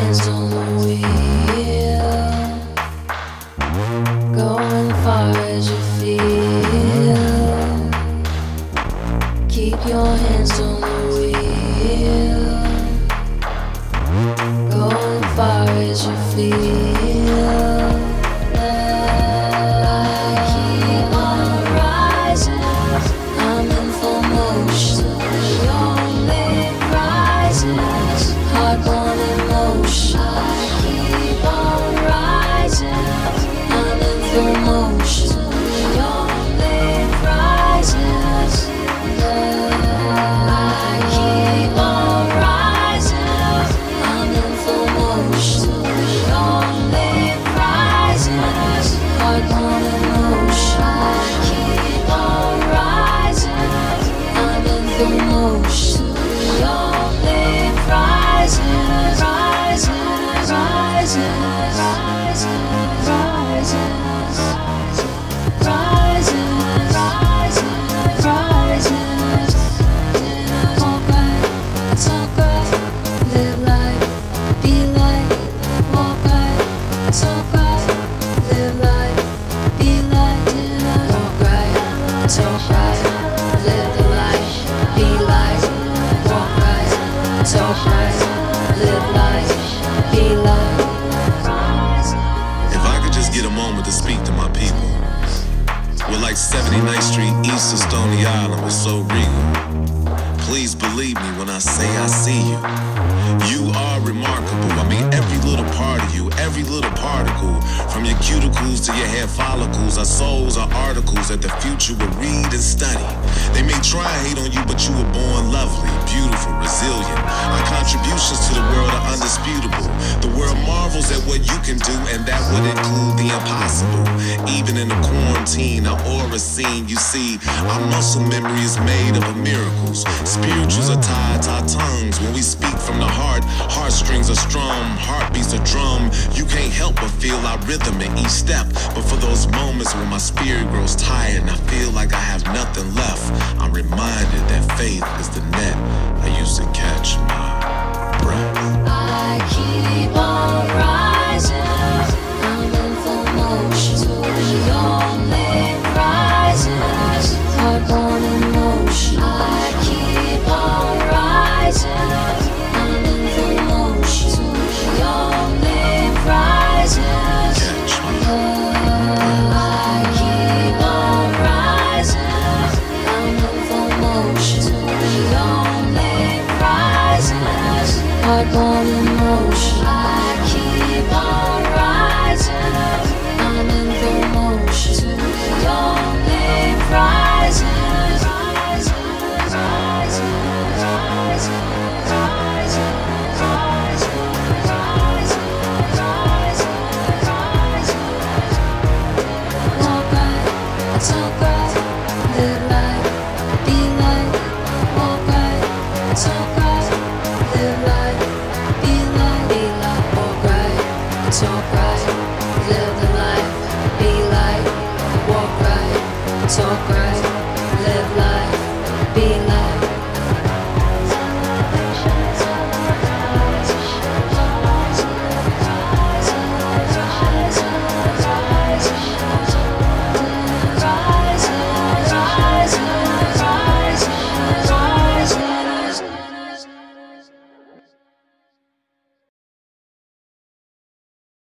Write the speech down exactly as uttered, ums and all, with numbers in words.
hands on the wheel, going far as you feel. Keep your hands on the wheel, going far as you feel. seventy-ninth Street, east of Stony Island was so regal. Please believe me when I say I see you. You are remarkable. I mean, every little part of you, every little particle, from your cuticles to your hair follicles, our souls are articles that the future will read and study. They may try and hate on you, but you were born lovely, beautiful, resilient. Our contributions to the world are undisputable. The world marvels at what you can do, and that would include the impossible. Even in the quarantine, our aura seen, you see, our muscle memory is made up of miracles. Spirituals are tied to our tongues. When we speak from the heart, heartstrings are strung, heartbeats a drum. You can't help but feel our rhythm in each step. But for those moments when my spirit grows tired and I feel like I have nothing left, I'm reminded that faith is the net I used to catch my breath. I keep on rising, I'm in full motion. The only rises, heart-born emotion. I keep on rising, I'm in full motion. The only rises, Catch me. I keep on rising, I'm in full motion. The only rises, heart-born emotion. I keep on rising, I'm in full motion. The only rises, rises, rises, rises, rises, rises, rises, rises, rises. Walk right, talk right, live right, be right. Walk right, talk right, live right, be right, be right. Walk right, talk right, live the life, be like. Walk right, talk right, live life, be